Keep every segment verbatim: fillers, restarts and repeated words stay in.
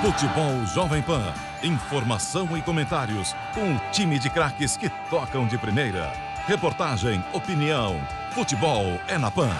Futebol Jovem Pan. Informação e comentários com um time de craques que tocam de primeira. Reportagem, opinião. Futebol é na Pan.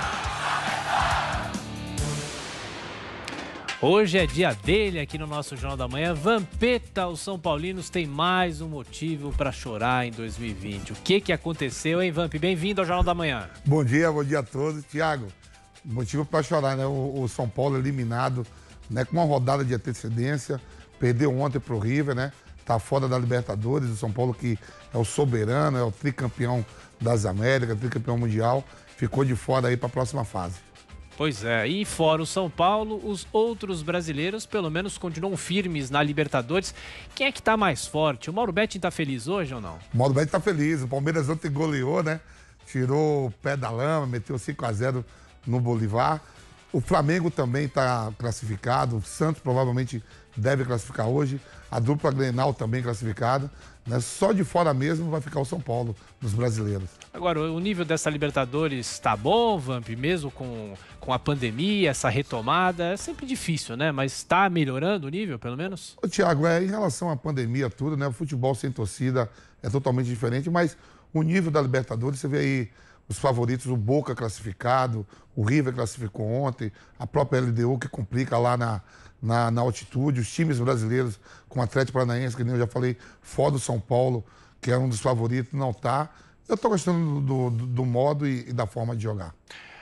Hoje é dia dele aqui no nosso Jornal da Manhã. Vampeta, os São Paulinos têm mais um motivo para chorar em dois mil e vinte. O que que aconteceu, hein, Vamp? Bem-vindo ao Jornal da Manhã. Bom dia, bom dia a todos. Tiago, motivo para chorar, né? O, o São Paulo eliminado, né, com uma rodada de antecedência, perdeu ontem pro River, né? Tá fora da Libertadores, o São Paulo que é o soberano, é o tricampeão das Américas, tricampeão mundial, ficou de fora aí para a próxima fase. Pois é, e fora o São Paulo, os outros brasileiros pelo menos continuam firmes na Libertadores. Quem é que tá mais forte? O Mauro Betting tá feliz hoje ou não? O Mauro Betting tá feliz, o Palmeiras ontem goleou, né? Tirou o pé da lama, meteu cinco a zero no Bolívar. O Flamengo também está classificado, o Santos provavelmente deve classificar hoje, a dupla Grenal também classificada, né? Só de fora mesmo vai ficar o São Paulo, dos brasileiros. Agora, o nível dessa Libertadores está bom, Vamp, mesmo com, com a pandemia, essa retomada? É sempre difícil, né? Mas está melhorando o nível, pelo menos? Ô, Thiago, é, em relação à pandemia, tudo, né? O futebol sem torcida é totalmente diferente, mas o nível da Libertadores, você vê aí os favoritos, o Boca classificado, o River classificou ontem, a própria L D U que complica lá na, na, na altitude, os times brasileiros com o Atlético Paranaense, que nem eu já falei, fora do São Paulo, que é um dos favoritos, não tá. Eu tô gostando do, do, do modo e, e da forma de jogar.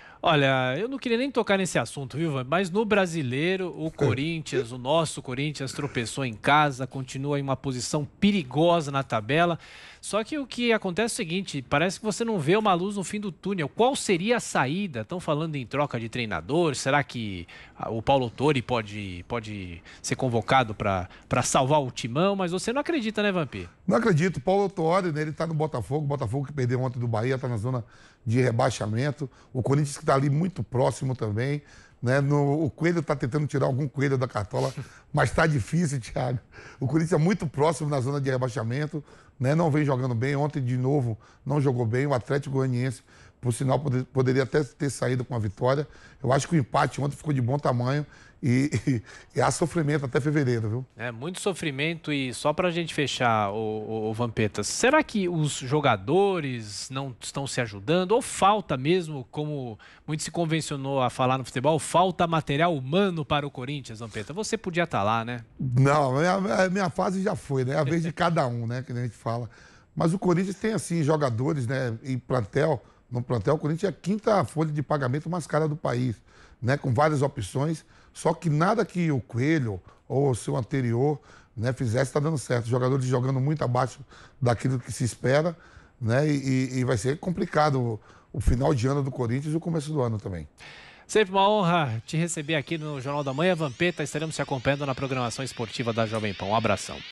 Olha, eu não queria nem tocar nesse assunto, viu, Vamp? Mas no brasileiro, o Corinthians, o nosso Corinthians tropeçou em casa, continua em uma posição perigosa na tabela. Só que o que acontece é o seguinte, parece que você não vê uma luz no fim do túnel. Qual seria a saída? Estão falando em troca de treinador? Será que o Paulo Autori pode, pode ser convocado para salvar o timão? Mas você não acredita, né, Vamp? Não acredito. O Paulo Autori, né, ele tá no Botafogo. O Botafogo que perdeu ontem do Bahia, tá na zona de rebaixamento. O Corinthians que tá ali muito próximo também. Né? No, o Coelho está tentando tirar algum coelho da cartola, mas está difícil, Thiago. O Corinthians é muito próximo na zona de rebaixamento, né? Não vem jogando bem. Ontem, de novo, não jogou bem. O Atlético Goianiense, por sinal, poder, poderia até ter saído com a vitória. Eu acho que o empate ontem ficou de bom tamanho e, e, e há sofrimento até fevereiro, viu? É, muito sofrimento. E só para a gente fechar, o, o, o Vampeta, será que os jogadores não estão se ajudando? Ou falta mesmo, como muito se convencionou a falar no futebol, falta material humano para o Corinthians, Vampeta? Você podia estar lá, né? Não, a minha, a minha fase já foi, né? A vez de cada um, né? Que a gente fala. Mas o Corinthians tem, assim, jogadores, né? E plantel. No plantel, o Corinthians é a quinta folha de pagamento mais cara do país, né? Com várias opções. Só que nada que o Coelho ou o seu anterior, né, fizesse está dando certo. Os jogadores jogando muito abaixo daquilo que se espera, né? E, e vai ser complicado o, o final de ano do Corinthians e o começo do ano também. Sempre uma honra te receber aqui no Jornal da Manhã, Vampeta. Estaremos te acompanhando na programação esportiva da Jovem Pan. Um abração.